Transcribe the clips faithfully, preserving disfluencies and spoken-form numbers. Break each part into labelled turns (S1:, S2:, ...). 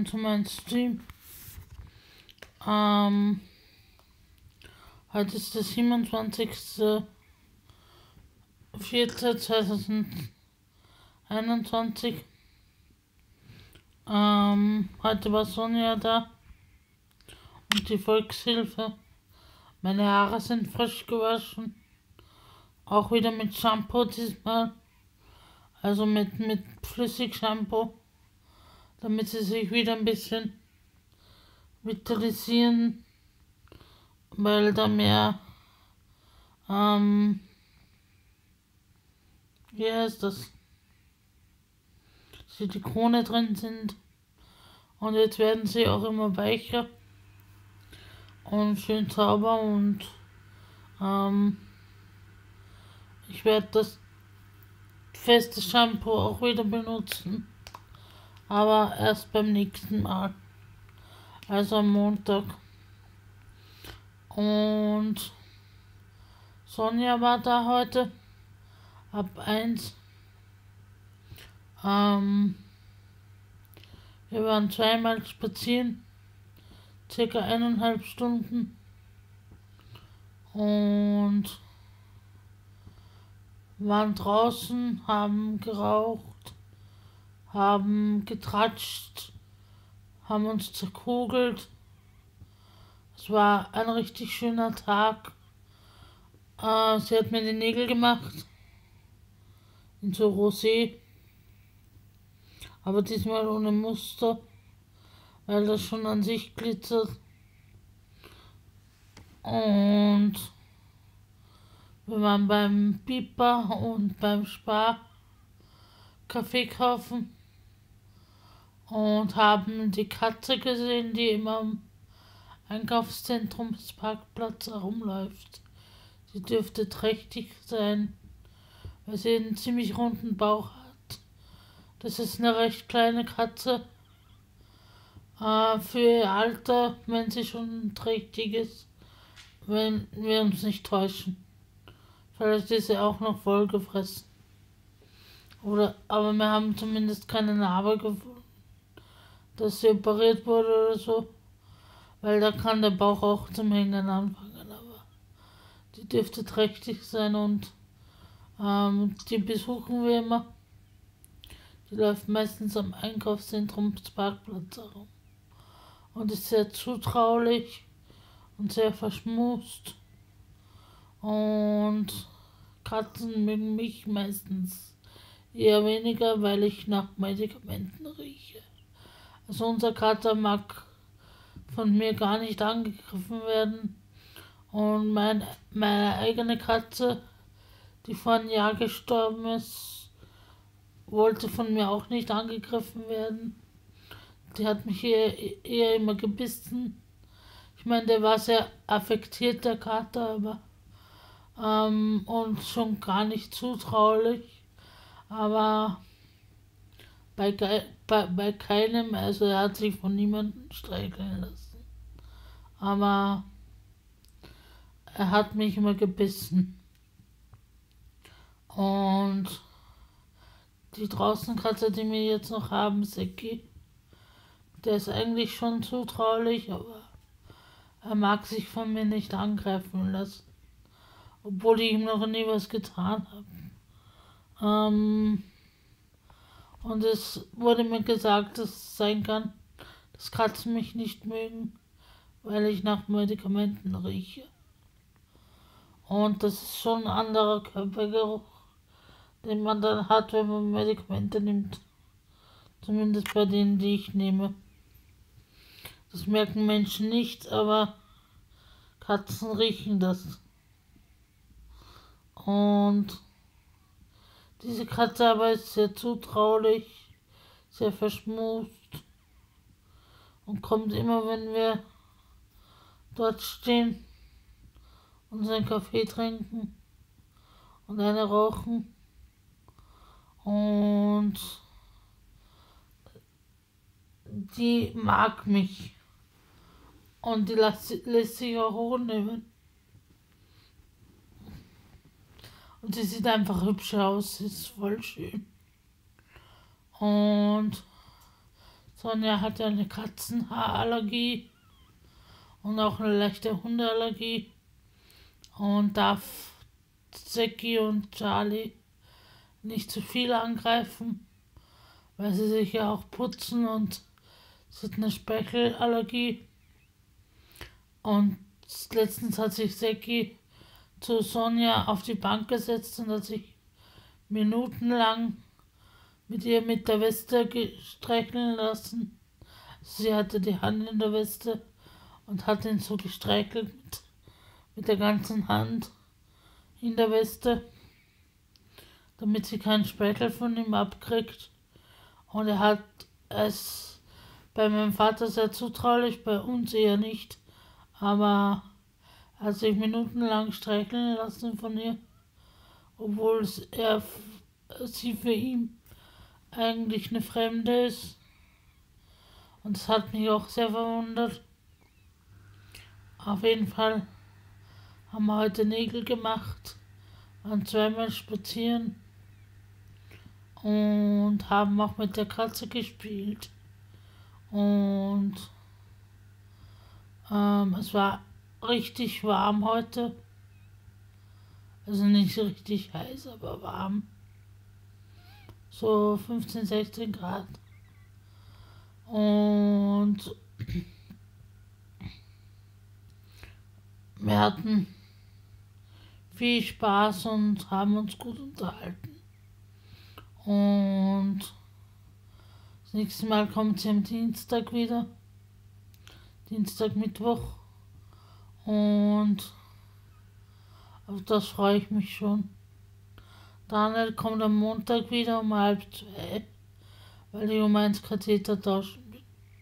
S1: zu meinem Stream. Ähm, heute ist der siebenundzwanzigste vierte zweitausendeinundzwanzig. Ähm, heute war Sonja da und die Volkshilfe. Meine Haare sind frisch gewaschen. Auch wieder mit Shampoo diesmal. Also mit, mit Flüssigshampoo. Damit sie sich wieder ein bisschen vitalisieren. Weil da mehr, ähm, wie heißt das? Silikone drin sind. Und jetzt werden sie auch immer weicher. Und schön sauber und ähm, ich werde das feste Shampoo auch wieder benutzen. Aber erst beim nächsten Mal. Also am Montag. Und Sonja war da heute. Ab eins. Ähm, wir waren zweimal spazieren. Circa eineinhalb Stunden. Und waren draußen, haben geraucht, haben getratscht, haben uns zerkugelt. Es war ein richtig schöner Tag. Äh, sie hat mir die Nägel gemacht. In so Rosé. Aber diesmal ohne Muster. Weil das schon an sich glitzert. Und wir waren beim Piper und beim Spar Kaffee kaufen. Und haben die Katze gesehen, die immer am Einkaufszentrumsparkplatz herumläuft. Sie dürfte trächtig sein, weil sie einen ziemlich runden Bauch hat. Das ist eine recht kleine Katze. Äh, für ihr Alter, wenn sie schon trächtig ist, wenn wir uns nicht täuschen. Vielleicht ist sie auch noch vollgefressen. Oder, aber wir haben zumindest keine Narbe gefunden, dass sie operiert wurde oder so. Weil da kann der Bauch auch zum Hängen anfangen. Aber die dürfte trächtig sein und ähm, die besuchen wir immer. Die läuft meistens am Einkaufszentrumsparkplatz herum. Und ist sehr zutraulich und sehr verschmust. Und Katzen mögen mich meistens eher weniger, weil ich nach Medikamenten rieche. Also unser Kater mag von mir gar nicht angegriffen werden. Und mein, meine eigene Katze, die vor einem Jahr gestorben ist, wollte von mir auch nicht angegriffen werden. Die hat mich eher, eher immer gebissen. Ich meine, der war sehr affektiert, der Kater, aber ähm, und schon gar nicht zutraulich. Aber bei, bei, bei keinem, also er hat sich von niemandem streicheln lassen. Aber er hat mich immer gebissen. Und die Draußenkatze, die wir jetzt noch haben, Seki, der ist eigentlich schon zutraulich, aber er mag sich von mir nicht angreifen lassen. Obwohl ich ihm noch nie was getan habe. Ähm, und es wurde mir gesagt, dass es sein kann, dass Katzen mich nicht mögen, weil ich nach Medikamenten rieche. Und das ist schon ein anderer Körpergeruch, den man dann hat, wenn man Medikamente nimmt. Zumindest bei denen, die ich nehme. Das merken Menschen nicht, aber Katzen riechen das. Und diese Katze aber ist sehr zutraulich, sehr verschmust und kommt immer, wenn wir dort stehen, unseren Kaffee trinken und eine rauchen. Und die mag mich. Und die lässt, lässt sich auch hochnehmen. Und sie sieht einfach hübsch aus, sie ist voll schön. Und Sonja hat ja eine Katzenhaarallergie und auch eine leichte Hundeallergie und darf Zeki und Charlie nicht zu viel angreifen, weil sie sich ja auch putzen und sie hat eine Spechelallergie. Und letztens hat sich Zeki zu Sonja auf die Bank gesetzt und hat sich minutenlang mit ihr mit der Weste streicheln lassen. Sie hatte die Hand in der Weste und hat ihn so gestreichelt mit, mit der ganzen Hand in der Weste, damit sie keinen Speichel von ihm abkriegt. Und er hat es bei meinem Vater sehr zutraulich, bei uns eher nicht. Aber er hat sich minutenlang streicheln lassen von ihr, obwohl er sie für ihn eigentlich eine Fremde ist. Und das hat mich auch sehr verwundert. Auf jeden Fall haben wir heute Nägel gemacht, waren zweimal spazieren und haben auch mit der Katze gespielt. Und ähm, es war richtig warm heute. Also nicht richtig heiß, aber warm. So fünfzehn, sechzehn Grad. Und wir hatten viel Spaß und haben uns gut unterhalten. Und das nächste Mal kommt sie am Dienstag wieder. Dienstag, Mittwoch. Und auf das freue ich mich schon. Daniel kommt am Montag wieder um halb zwei, weil ich um eins Katheter tauschen bin.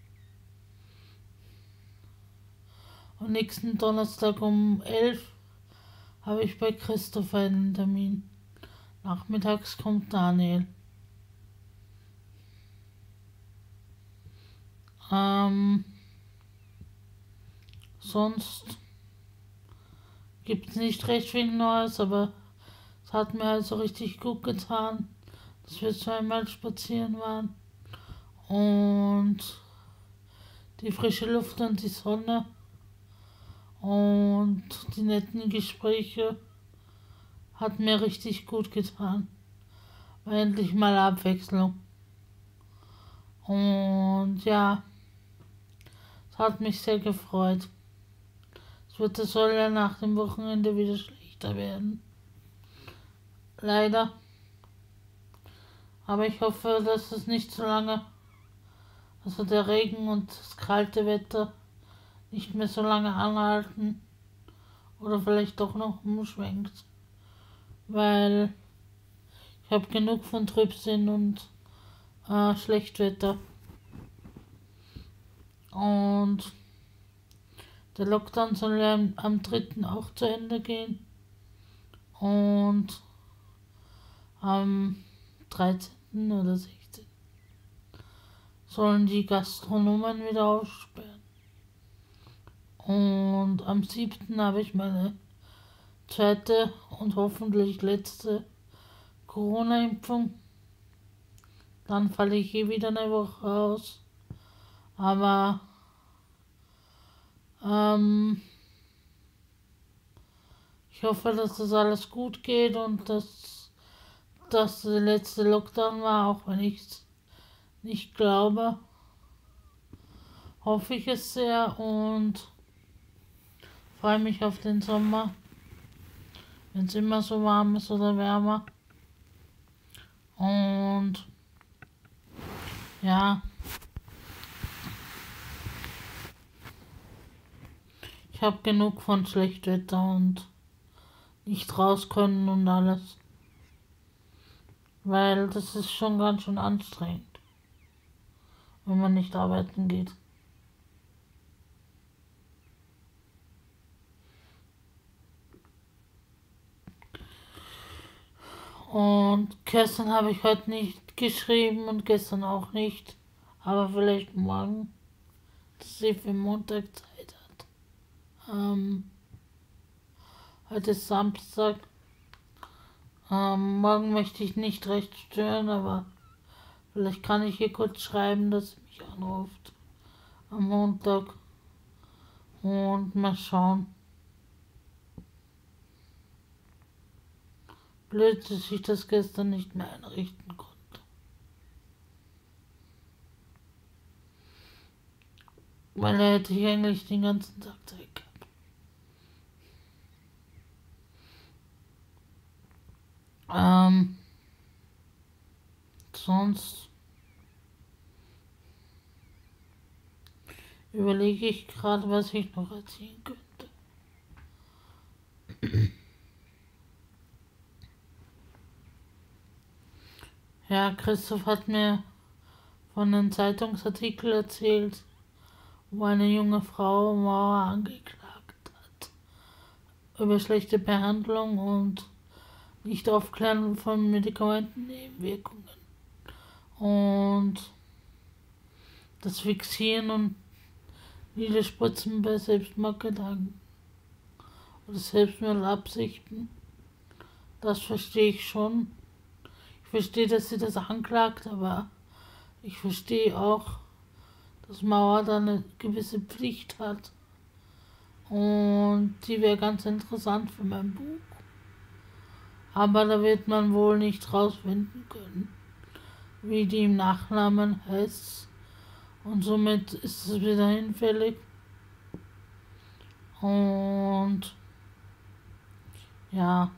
S1: Und nächsten Donnerstag um elf habe ich bei Christopher einen Termin. Nachmittags kommt Daniel. Ähm, sonst gibt es nicht recht viel Neues, aber es hat mir also richtig gut getan, dass wir zweimal spazieren waren. Und die frische Luft und die Sonne und die netten Gespräche hat mir richtig gut getan. War endlich mal Abwechslung. Und ja, es hat mich sehr gefreut. Es wird, es soll ja nach dem Wochenende wieder schlechter werden. Leider. Aber ich hoffe, dass es nicht so lange, also der Regen und das kalte Wetter nicht mehr so lange anhalten oder vielleicht doch noch umschwenkt. Weil ich habe genug von Trübsinn und äh, Schlechtwetter. Und der Lockdown soll ja am dritten auch zu Ende gehen. Und am dreizehnten oder sechzehnten sollen die Gastronomen wieder aufsperren. Und am siebten habe ich meine zweite und hoffentlich letzte Corona-Impfung. Dann falle ich eh wieder eine Woche aus. Aber ähm, ich hoffe, dass das alles gut geht und dass das der letzte Lockdown war, auch wenn ich es nicht glaube. Hoffe ich es sehr und freue mich auf den Sommer, wenn es immer so warm ist oder wärmer. Und ja, ich habe genug von Schlechtwetter und nicht raus können und alles. Weil das ist schon ganz schön anstrengend, wenn man nicht arbeiten geht. Und gestern habe ich heute nicht geschrieben und gestern auch nicht. Aber vielleicht morgen, dass sie für Montag Zeit hat. Ähm, heute ist Samstag. Ähm, morgen möchte ich nicht recht stören, aber vielleicht kann ich ihr kurz schreiben, dass sie mich mich anruft am Montag und mal schauen. Blöd, dass ich das gestern nicht mehr einrichten konnte. Weil da hätte ich eigentlich den ganzen Tag Zeit gehabt. Ähm, sonst überlege ich gerade, was ich noch erzählen könnte. Ja, Christoph hat mir von einem Zeitungsartikel erzählt, wo eine junge Frau Mauer angeklagt hat über schlechte Behandlung und nicht Aufklärung von Medikamentennebenwirkungen und das Fixieren und Niederspritzen bei Selbstmordgedanken oder Selbstmordabsichten. Das verstehe ich schon. Ich verstehe, dass sie das anklagt, aber ich verstehe auch, dass Mauer da eine gewisse Pflicht hat. Und die wäre ganz interessant für mein Buch. Aber da wird man wohl nicht rausfinden können, wie die im Nachnamen heißt. Und somit ist es wieder hinfällig. Und ja.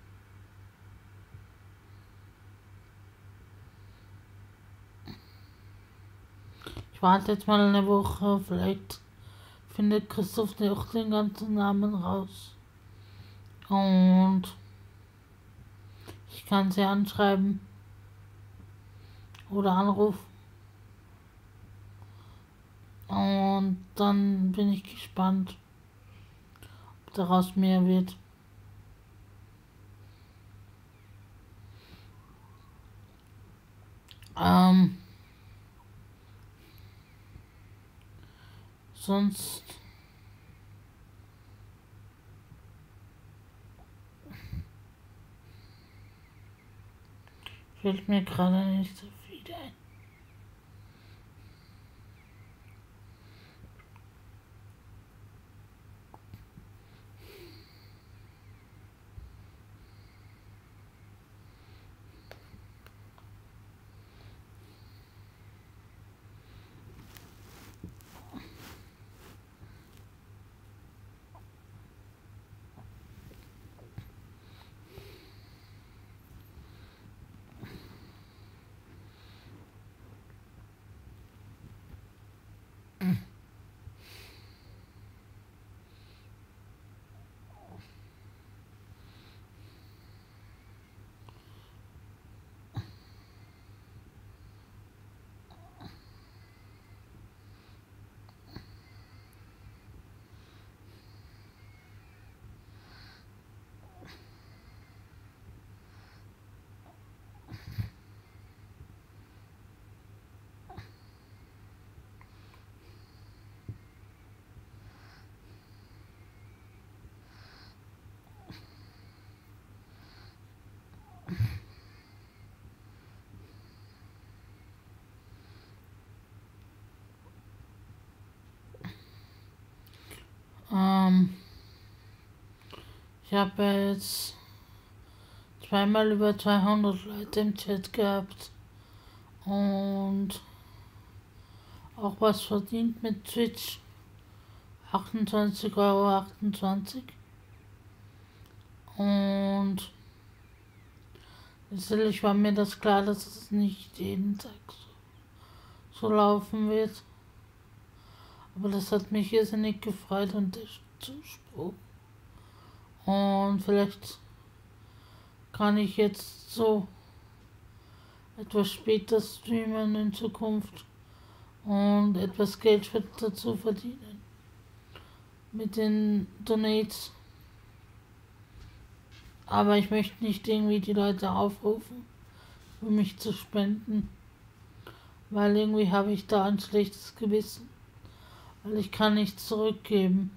S1: Ich warte jetzt mal eine Woche, vielleicht findet Christoph auch den ganzen Namen raus. Und ich kann sie anschreiben oder anrufen. Und dann bin ich gespannt, ob daraus mehr wird. Ähm, sonst fällt mir gerade nicht so viel ein. Ähm, ich habe jetzt zweimal über zweihundert Leute im Chat gehabt und auch was verdient mit Twitch. achtundzwanzig Euro achtundzwanzig. Und natürlich war mir das klar, dass es nicht jeden Tag so, so laufen wird. Aber das hat mich irrsinnig gefreut und der Zuspruch. Und vielleicht kann ich jetzt so etwas später streamen in Zukunft und etwas Geld dazu verdienen. Mit den Donates. Aber ich möchte nicht irgendwie die Leute aufrufen, für mich zu spenden. Weil irgendwie habe ich da ein schlechtes Gewissen. Weil ich kann nichts zurückgeben.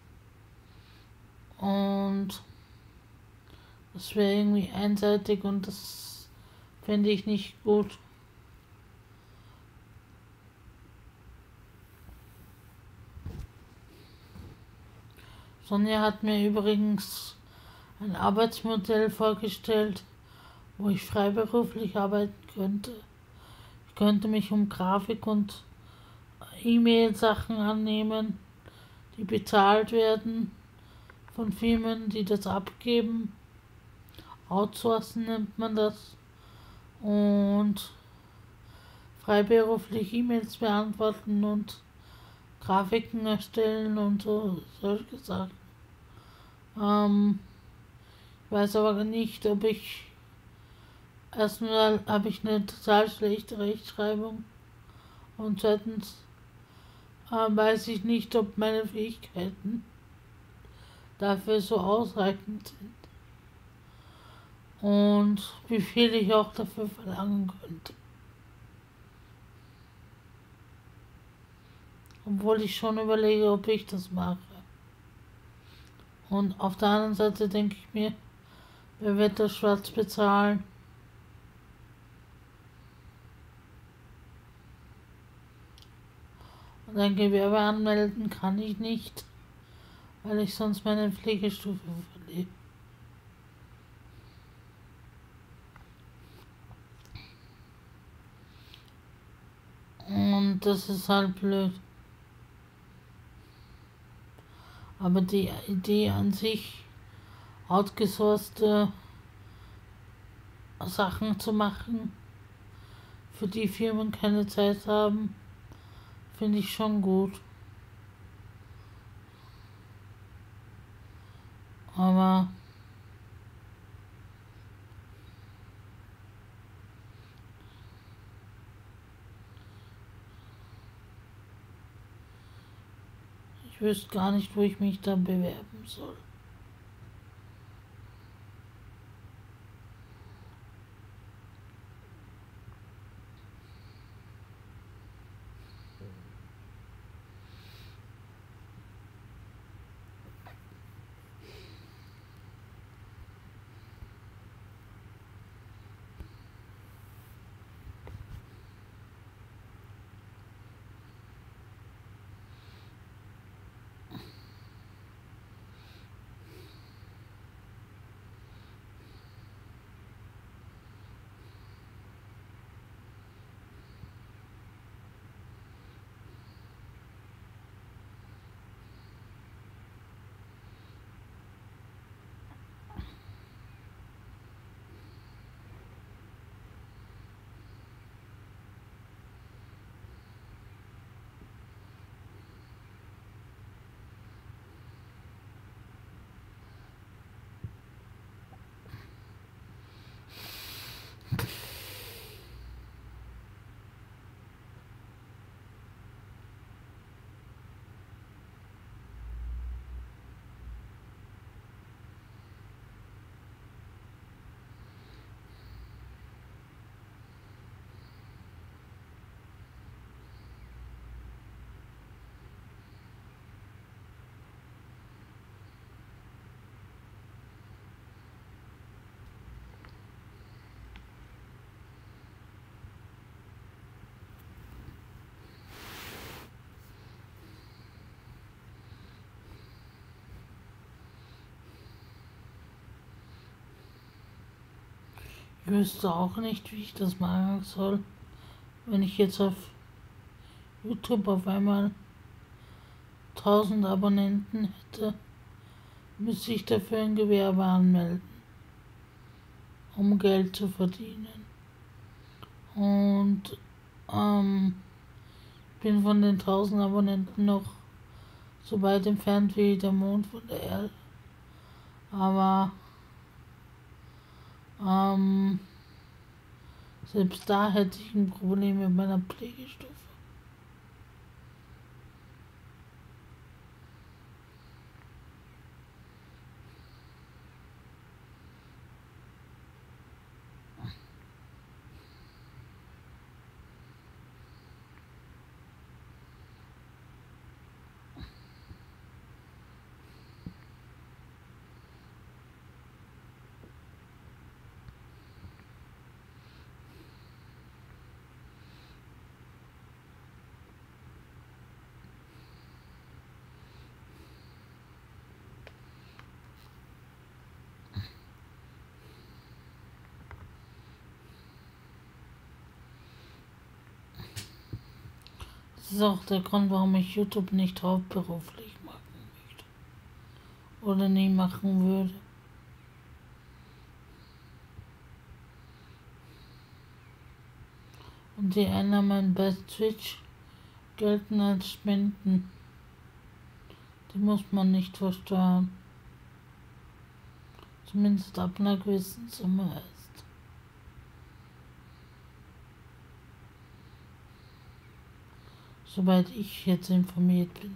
S1: Und das wäre irgendwie einseitig und das fände ich nicht gut. Sonja hat mir übrigens ein Arbeitsmodell vorgestellt, wo ich freiberuflich arbeiten könnte. Ich könnte mich um Grafik und E-Mail-Sachen annehmen, die bezahlt werden von Firmen, die das abgeben. Outsourcen nennt man das. Und freiberuflich E-Mails beantworten und Grafiken erstellen und so solche Sachen. Ähm, ich weiß aber nicht, ob ich erstmal habe ich eine total schlechte Rechtschreibung und zweitens äh, weiß ich nicht, ob meine Fähigkeiten dafür so ausreichend sind und wie viel ich auch dafür verlangen könnte. Obwohl ich schon überlege, ob ich das mache. Und auf der anderen Seite denke ich mir, wer wird das schwarz bezahlen? Und ein Gewerbe anmelden kann ich nicht, weil ich sonst meine Pflegestufe verliere. Und das ist halt blöd. Aber die Idee an sich, outgesourcete Sachen zu machen, für die Firmen keine Zeit haben, finde ich schon gut. Aber ich wüsste gar nicht, wo ich mich da bewerben soll. Ich wüsste auch nicht, wie ich das machen soll. Wenn ich jetzt auf YouTube auf einmal tausend Abonnenten hätte, müsste ich dafür ein Gewerbe anmelden, um Geld zu verdienen. Und ähm, ich bin von den tausend Abonnenten noch so weit entfernt wie der Mond von der Erde. Aber ähm, selbst da hätte ich ein Problem mit meiner Pflegestufe. Das ist auch der Grund, warum ich YouTube nicht hauptberuflich machen möchte. Oder nie machen würde. Und die Einnahmen bei Twitch gelten als Spenden. Die muss man nicht versteuern. Zumindest ab einer gewissen Summe erst. Soweit ich jetzt informiert bin.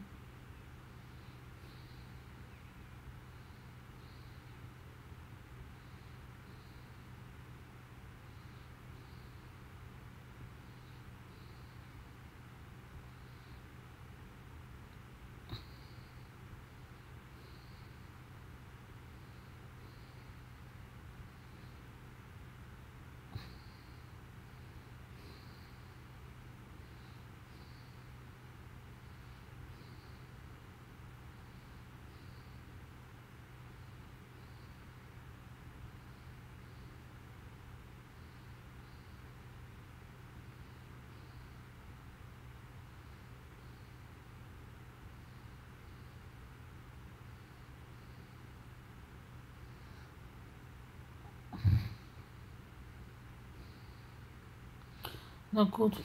S1: Na gut.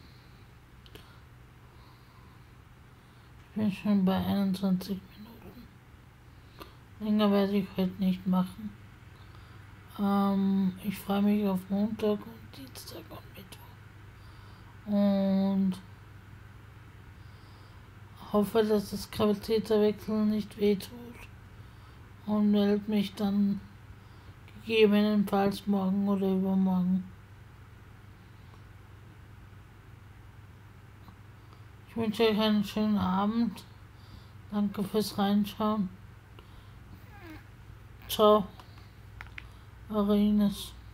S1: Ich bin schon bei einundzwanzig Minuten. Länger werde ich heute nicht machen. Ähm, ich freue mich auf Montag und Dienstag und Mittwoch. Und hoffe, dass das Katheterwechsel nicht wehtut. Und melde mich dann gegebenenfalls morgen oder übermorgen. Ich wünsche euch einen schönen Abend. Danke fürs Reinschauen. Ciao, eure Ines.